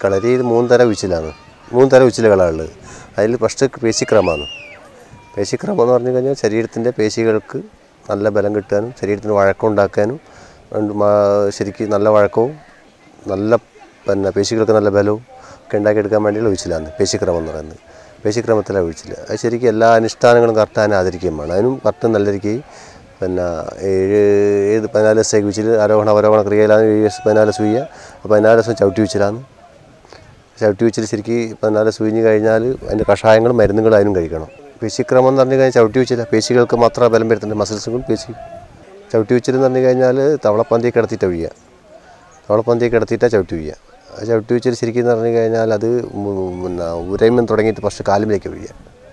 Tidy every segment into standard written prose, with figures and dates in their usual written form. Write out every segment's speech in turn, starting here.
കളരി ഇത് 3 തരം ഉഴിച്ചിലാണ്. 3 തരം ഉഴിച്ചിലുകളാണ് ഉള്ളത്. അതിൽ ഫസ്റ്റ് പേശിക്രമമാണ്. പേശിക്രമം എന്ന് പറഞ്ഞു കഴിഞ്ഞാൽ ശരീരത്തിൻ്റെ പേശികൾക്ക് നല്ല ബലം കിട്ടാനും ശരീരത്തിന് വഴക്കം ഉണ്ടാക്കാനും ശരിക്കും നല്ല വഴക്കവും നല്ല പേശികൾക്ക് നല്ല ബലവും ഒക്കെ ഉണ്ടാക്കിയെടുക്കാൻ വേണ്ടിയുള്ള ഉഴിച്ചിലാണ് പേശിക്രമം എന്ന് പറയുന്നത്. പേശിക്രമത്തിലാണ് ഉഴിച്ചിൽ. അത് ശരിക്കും എല്ലാ അനുഷ്ഠാനങ്ങളും കറക്റ്റാൻ ആദരിക്കുകയും വേണം. അതിനും കറക്റ്റ് നല്ല രീതിക്ക് 14 ദിവസത്തേക്ക് ഉഴിച്ചിൽ ആരോഹണ അവരോഹണ ക്രിയയിലാണ് 14 ദിവസം ഉയ്യുക. 14 ദിവസം ചവിട്ടി ഉഴിച്ചിലാണ്. ചവിട്ടി ഉഴിച്ചിൽ ശരിക്കും 14 ദിവസം ഉഴിഞ്ഞ് കഴിഞ്ഞാൽ അതിൻ്റെ കഷായങ്ങളും മരുന്നുകളും അതിനും കഴിക്കണം. പേശിക്രമം എന്ന് പറഞ്ഞു കഴിഞ്ഞാൽ ചവിട്ടി വെച്ചില്ല, പേശികൾക്ക് മാത്രം ബലം വരുത്തുന്നുണ്ട്, മസിൽസും പേശി. ചവിട്ടി വെച്ചിലെന്ന് പറഞ്ഞു കഴിഞ്ഞാൽ തവളപ്പന്തിയെ കിടത്തിയിട്ട് ഒഴിയുക, തവളപ്പന്തിയെ കിടത്തിയിട്ടാണ് ചവിട്ടി ഒഴിയുക. ആ ചവിട്ടി വെച്ചിൽ ശരിക്കും എന്ന് പറഞ്ഞു കഴിഞ്ഞാൽ അത് ഉരയ്മൻ തുടങ്ങിയിട്ട് ഫസ്റ്റ് കാലുമിലേക്ക് ഒഴിയുക.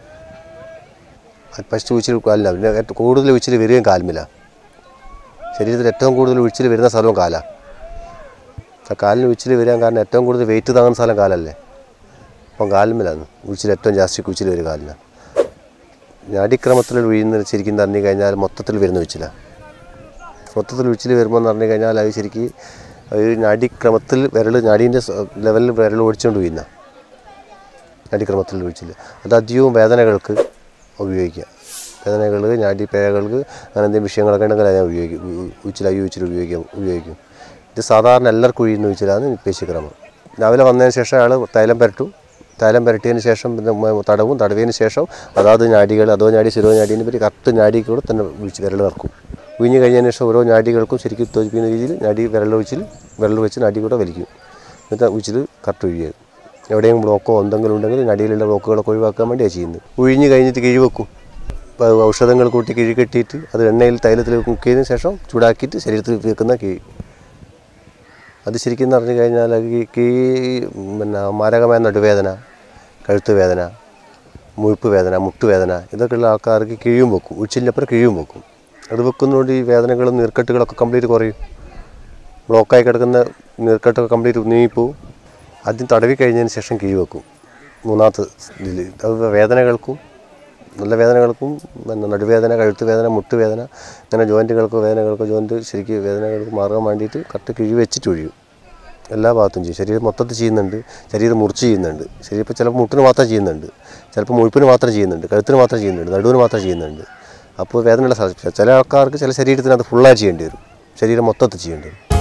അത് ഫസ്റ്റ് ഉഴിച്ചിൽ കാലില്ല, പിന്നെ കൂടുതൽ ഉഴിച്ചിൽ വരികയും കാലുമില്ല. ശരീരത്തിൽ ഏറ്റവും കൂടുതൽ ഉഴിച്ചിൽ വരുന്ന സ്ഥലവും കാലാണ്. ആ കാലിന് ഉഴിച്ചിൽ വരാൻ കാരണം ഏറ്റവും കൂടുതൽ വെയിറ്റ് താങ്ങുന്ന സ്ഥലം കാലല്ലേ. അപ്പം കാലുമില്ലാണ് ഉഴിച്ചിൽ ഏറ്റവും ജാസ്തി ഉഴിച്ചിൽ വരും കാലിന്. നാഡീക്രമത്തിൽ വീഴുന്ന ശരിക്കും പറഞ്ഞു കഴിഞ്ഞാൽ മൊത്തത്തിൽ വരുന്ന ഉഴിച്ചിലാണ്. മൊത്തത്തിൽ ഉഴിച്ചിൽ വരുമ്പോൾ എന്ന് പറഞ്ഞു കഴിഞ്ഞാൽ അത് ശരിക്കും അത് നാഡീക്രമത്തിൽ നാഡീൻ്റെ ലെവലിൽ വിരൽ ഓടിച്ചുകൊണ്ട് വീഴുന്ന നാഡീക്രമത്തിൽ ഉഴിച്ചിൽ. അത് അധികവും വേദനകൾക്ക് ഉപയോഗിക്കുക. വേദനകൾ നാഡീപേഴകൾക്ക് അങ്ങനെ എന്തെങ്കിലും വിഷയങ്ങളൊക്കെ ഉണ്ടെങ്കിൽ അതിനെ ഉഴിച്ചിൽ ഉപയോഗിക്കും. ഇത് സാധാരണ എല്ലാവർക്കും ഉഴിയുന്ന ഉഴിച്ചിലാണ് പേശിക്രമം. രാവിലെ വന്നതിന് ശേഷം അയാൾ തൈലം പുരട്ടിയതിന് ശേഷം തടവിയതിന് ശേഷം അതാത് നാഡികൾ അതോ നാഡി ശിരോ നാഡീനെ പറ്റി കറക്റ്റ് നാഡിക്കൂടെ തന്നെ വിരൽ ഇറക്കും. ഉഴിഞ്ഞ് കഴിഞ്ഞതിന് ശേഷം ഓരോ നാഡികൾക്കും ശരിക്കും തോൽപ്പിക്കുന്ന രീതിയിൽ വിരൽ വെച്ച് നാഡി കൂടെ വലിക്കും. എന്നിട്ട് ഉഴിച്ചിൽ കറക്റ്റ് ഒഴിയും. എവിടെയും ബ്ലോക്കോ എന്തെങ്കിലും ഉണ്ടെങ്കിൽ നടിയിലുള്ള ബ്ലോക്കുകളൊക്കെ ഒഴിവാക്കാൻ വേണ്ടിയാണ് ചെയ്യുന്നത്. ഉഴിഞ്ഞ് കഴിഞ്ഞിട്ട് കിഴി വെക്കും. ഇപ്പോൾ ഔഷധങ്ങൾ കൂട്ടി കിഴി കെട്ടിയിട്ട് അത് എണ്ണയിൽ തൈലത്തിൽ കുക്ക് ചെയ്തതിന് ശേഷം ചൂടാക്കിയിട്ട് ശരീരത്തിൽ വെക്കുന്ന കിഴി. അത് ശരിക്കും എന്ന് പറഞ്ഞു കഴിഞ്ഞാൽ മാരകമായ നടുവേദന, കഴുത്ത് വേദന, മുഴുപ്പ് വേദന, മുട്ടുവേദന ഇതൊക്കെയുള്ള ആൾക്കാർക്ക് കിഴിയും വെക്കും. ഉഴിച്ചിലിനപ്പുറം കിഴിയും വെക്കും. അത് വെക്കുന്നതുകൊണ്ട് ഈ വേദനകളും നീർക്കെട്ടുകളൊക്കെ കംപ്ലീറ്റ് കുറയും. ബ്ലോക്കായി കിടക്കുന്ന നീർക്കെട്ടൊക്കെ കംപ്ലീറ്റ് നീങ്ങിപ്പോവും. ആദ്യം തടവി കഴിഞ്ഞതിന് ശേഷം കിഴി വെക്കും. 3ാമത്തെ ഇതിൽ അത് വേദനകൾക്കും നല്ല വേദനകൾക്കും നടുവേദന, കഴുത്ത് വേദന, മുട്ടുവേദന അങ്ങനെ വേദനകൾക്കോ ജോയിൻറ്റ് ശരിക്കും വേദനകൾക്ക് മാറാൻ വേണ്ടിയിട്ട് കറക്റ്റ് കിഴി വെച്ചിട്ട് ഒഴിയും. എല്ലാ ഭാഗത്തും ചെയ്യും. ശരീരം മൊത്തത്തിൽ ചെയ്യുന്നുണ്ട്, ശരീരം മുറിച്ച് ചെയ്യുന്നുണ്ട്. ശരീരം ഇപ്പോൾ ചിലപ്പോൾ മുട്ടിന് മാത്രം ചെയ്യുന്നുണ്ട്, ചിലപ്പോൾ മുഴുപ്പിന് മാത്രം ചെയ്യുന്നുണ്ട്, കഴുത്തിന് മാത്രം ചെയ്യുന്നുണ്ട്, നടുവിന് മാത്രം ചെയ്യുന്നുണ്ട്. അപ്പോൾ വേദനയുള്ള ചില ആൾക്കാർക്ക് ചില ശരീരത്തിന് അത് ഫുള്ളായി ചെയ്യേണ്ടി വരും. ശരീരം മൊത്തത്തിൽ ചെയ്യേണ്ടി വരും.